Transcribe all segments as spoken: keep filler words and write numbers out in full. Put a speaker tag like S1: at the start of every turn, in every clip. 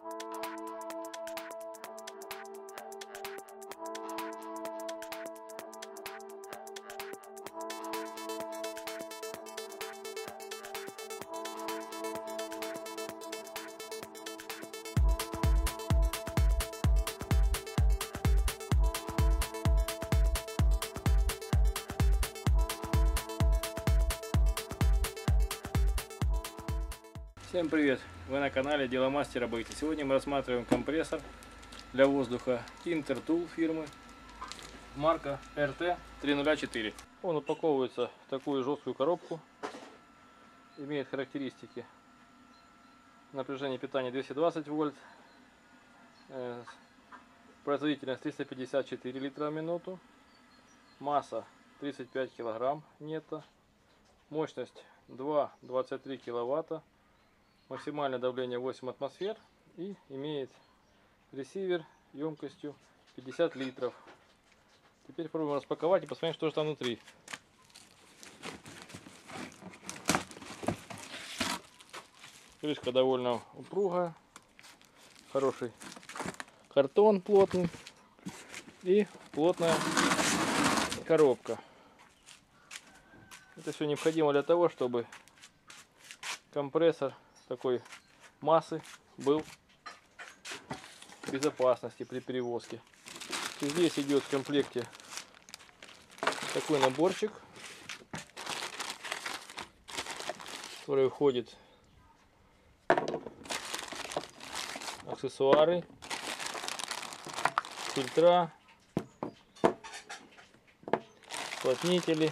S1: Всем привет! Вы на канале Дело Мастера Бейт. Сегодня мы рассматриваем компрессор для воздуха Intertool фирмы, марка эр тэ три ноль четыре. Он упаковывается в такую жесткую коробку, имеет характеристики: напряжение питания двести двадцать вольт, производительность триста пятьдесят четыре литра в минуту, масса тридцать пять килограмм нетто, мощность два и двадцать три киловатта, максимальное давление восемь атмосфер и имеет ресивер емкостью пятьдесят литров. Теперь попробуем распаковать и посмотреть, что же там внутри. Крышка довольно упругая, хороший картон плотный и плотная коробка. Это все необходимо для того, чтобы компрессор такой массы был в безопасности при перевозке. И здесь идет в комплекте такой наборчик, в который входит аксессуары, фильтра, уплотнители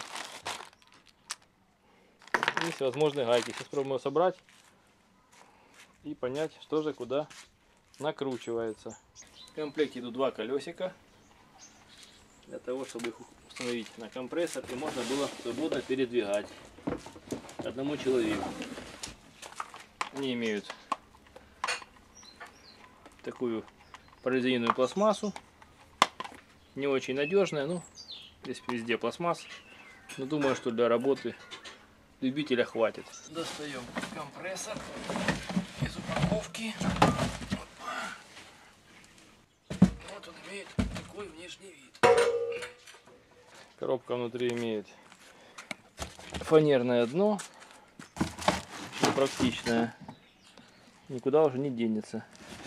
S1: и всевозможные гайки. Сейчас попробуем его собрать и понять, что же куда накручивается. В комплекте идут два колесика для того, чтобы их установить на компрессор и можно было свободно передвигать одному человеку. Они имеют такую прорезиненную пластмассу, не очень надежная, ну здесь везде пластмасс, но думаю, что для работы любителя хватит. Достаем компрессор из упаковки. Вот он имеет такой внешний вид. Коробка внутри имеет фанерное дно, очень практичное, никуда уже не денется.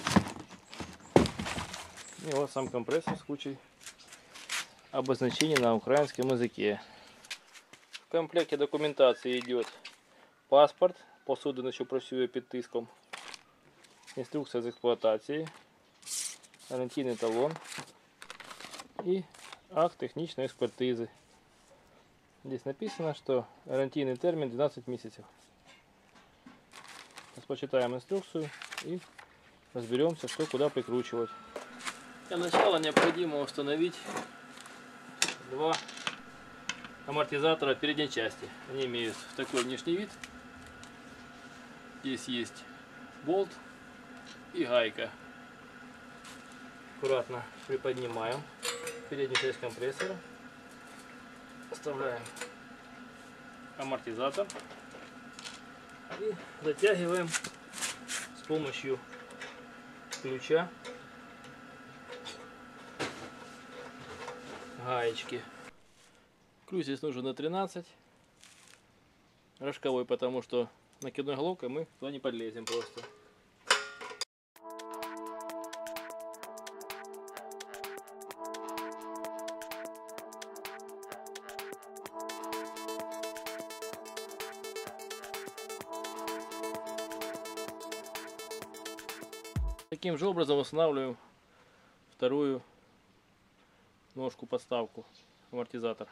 S1: И вот сам компрессор с кучей обозначений на украинском языке. В комплекте документации идет паспорт, посудина, що працює під тиском, инструкция из эксплуатации, гарантийный талон и акт техничной экспертизы. Здесь написано, что гарантийный термин двенадцать месяцев. Сейчас почитаем инструкцию и разберемся, что куда прикручивать. Для начала необходимо установить два амортизатора передней части. Они имеют такой внешний вид. Здесь есть болт и гайка. Аккуратно приподнимаем переднюю часть компрессора. Вставляем амортизатор и затягиваем с помощью ключа гаечки. Ключ здесь нужен на тринадцать. Рожковой, потому что накидной головкой мы туда не подлезем просто. Таким же образом устанавливаем вторую ножку, подставку, амортизатор.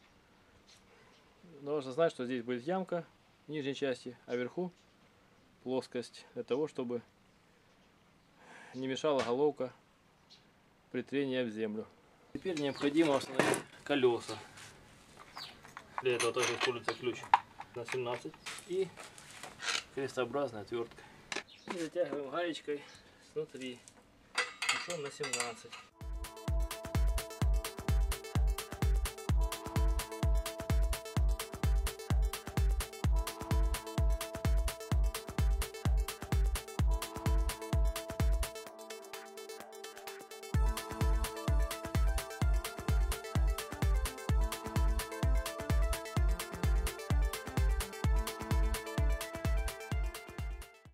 S1: Нужно знать, что здесь будет ямка в нижней части, а вверху плоскость, для того, чтобы не мешала головка при трении об землю. Теперь необходимо установить колеса. Для этого тоже используется ключ на семнадцать и крестообразная отвертка. И затягиваем гаечкой снутри, еще на семнадцать.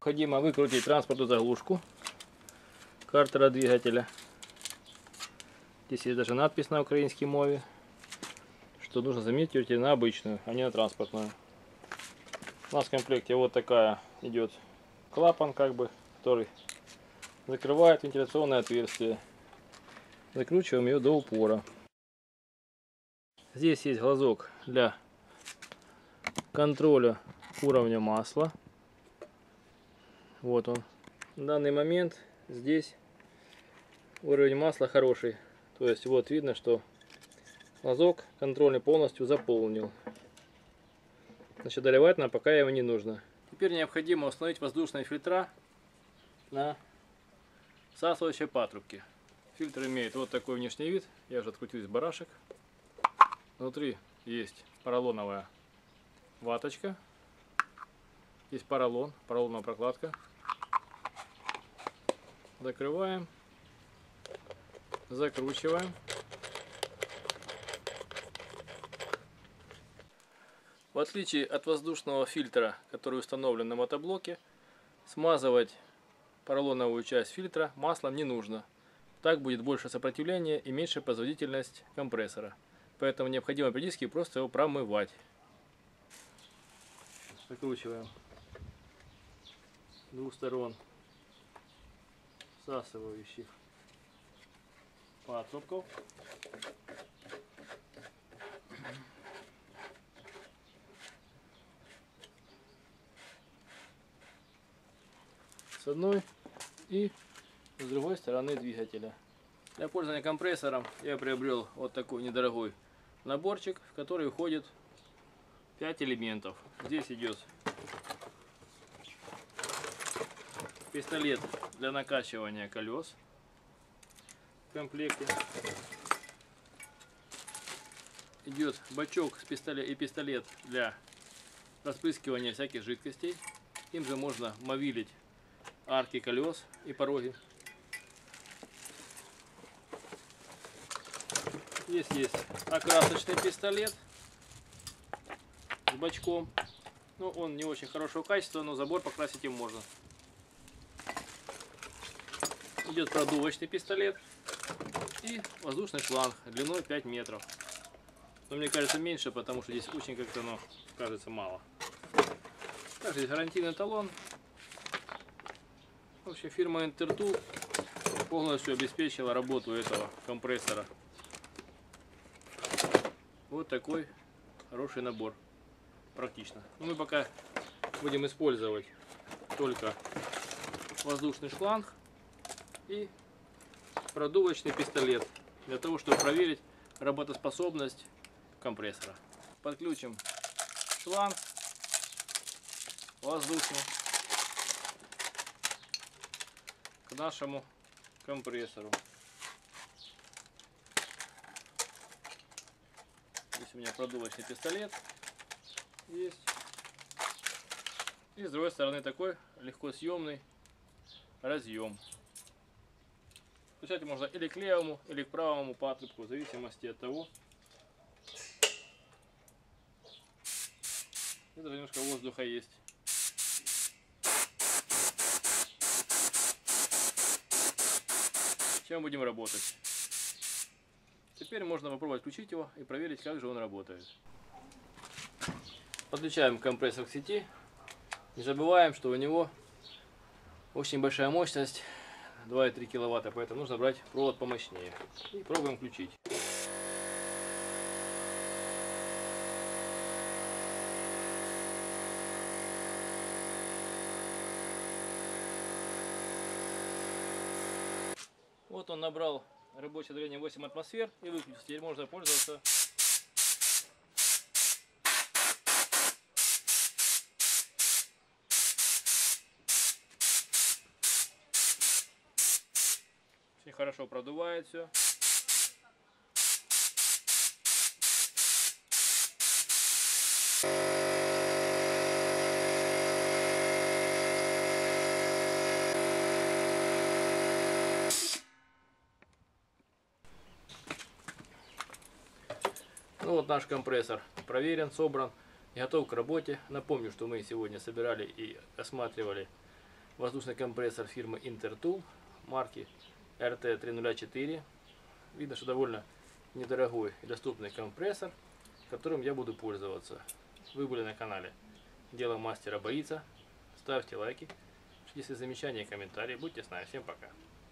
S1: необходимо выкрутить транспортную заглушку картера двигателя. Здесь есть даже надпись на украинской мове, что нужно заменить ее на обычную, а не на транспортную. У нас в комплекте вот такая идет клапан, как бы, который закрывает вентиляционное отверстие. Закручиваем ее до упора. Здесь есть глазок для контроля уровня масла. Вот он. В данный момент здесь уровень масла хороший. То есть вот видно, что глазок контрольный полностью заполнил. Значит, доливать нам пока его не нужно. Теперь необходимо установить воздушные фильтра на всасывающей патрубке. Фильтр имеет вот такой внешний вид. Я уже открутил из барашек. Внутри есть поролоновая ваточка. Есть поролон, поролоновая прокладка. Закрываем. Закручиваем. В отличие от воздушного фильтра, который установлен на мотоблоке, смазывать поролоновую часть фильтра маслом не нужно. Так будет больше сопротивления и меньше производительность компрессора. Поэтому необходимо периодически просто его промывать. Закручиваем с двух сторон всасывающих патрубков. С одной и с другой стороны двигателя. Для пользования компрессором я приобрел вот такой недорогой наборчик, в который входит пять элементов. Здесь идет пистолет для накачивания колес в комплекте. Идет бачок с пистолет и пистолет для распрыскивания всяких жидкостей. Им же можно мовилить арки колес и пороги. Здесь есть окрасочный пистолет с бачком. Ну, он не очень хорошего качества, но забор покрасить им можно. Идет продувочный пистолет и воздушный шланг длиной пять метров. Но мне кажется меньше, потому что здесь очень как-то, ну, кажется мало. Также здесь гарантийный талон. В общем, фирма Интертул полностью обеспечила работу этого компрессора. Вот такой хороший набор. Практично. Но мы пока будем использовать только воздушный шланг и продувочный пистолет для того, чтобы проверить работоспособность компрессора. Подключим шланг воздушный к нашему компрессору. Здесь у меня продувочный пистолет есть. И с другой стороны такой легко съемный разъем. Включать можно или к левому, или к правому патрубку, в зависимости от того. И даже немножко воздуха есть. Чем будем работать? Теперь можно попробовать включить его и проверить, как же он работает. Подключаем компрессор к сети. Не забываем, что у него очень большая мощность, два и три киловатта, поэтому нужно брать провод помощнее. И пробуем включить. Вот он набрал рабочее давление восемь атмосфер и выключился. Теперь можно пользоваться. Очень хорошо продувает все. Ну вот наш компрессор проверен, собран и готов к работе. Напомню, что мы сегодня собирали и осматривали воздушный компрессор фирмы Intertool марки эр тэ три ноль четыре. Видно, что довольно недорогой и доступный компрессор, которым я буду пользоваться. Вы были на канале Дело мастера боится. Ставьте лайки, если замечания и комментарии. Будьте с нами. Всем пока.